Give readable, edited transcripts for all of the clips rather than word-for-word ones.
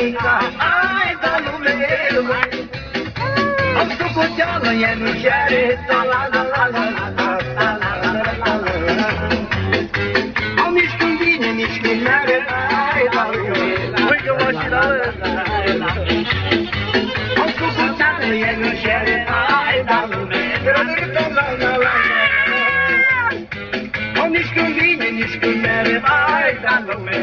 bunica, ai da lume, am socoteală, e nu cere, la la la la la la la la la la la. Am nici când vine, nici când merge, ai da lume, uite mă și la la. Am socoteală, e nu cere, ai da lume, la la la la. Am nici când vine, nici când merge, ai da lume.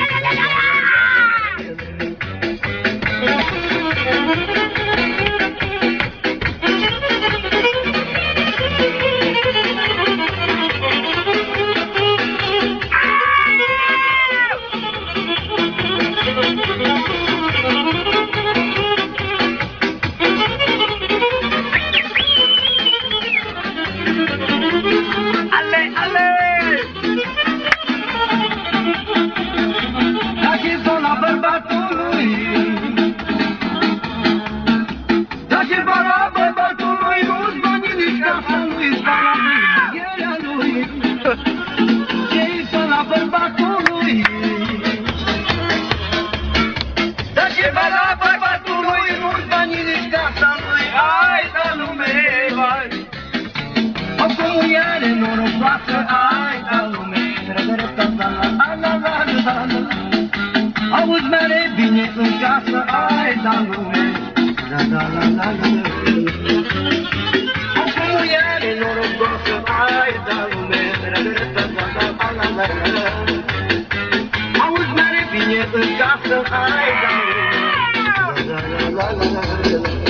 Auzi mere bine în casă, ai da lume, la la la la la. Acum iare norocoasă, ai da lume, la la la la la la. Auzi mere bine în casă, ai da lume, la la la la la la.